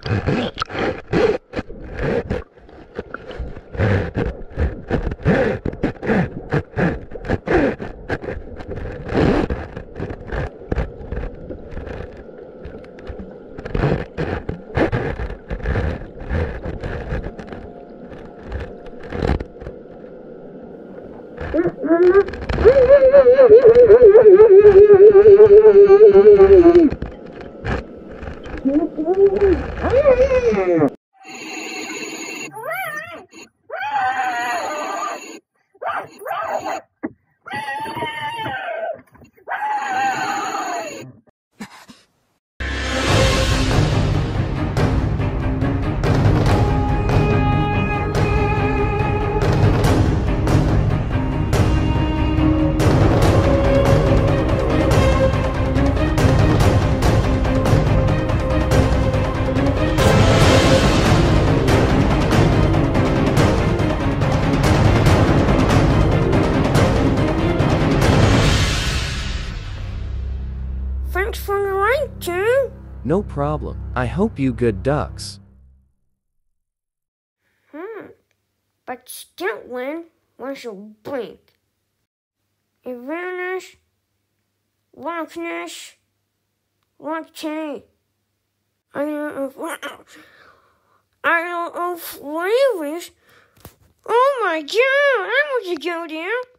Thanks for the ride, Tim. No problem. I hope you good ducks. But still, Lynn, was a blink. Awareness, Loch Ness, Loch Tay. I don't know flavors. Oh my God, I want to go there.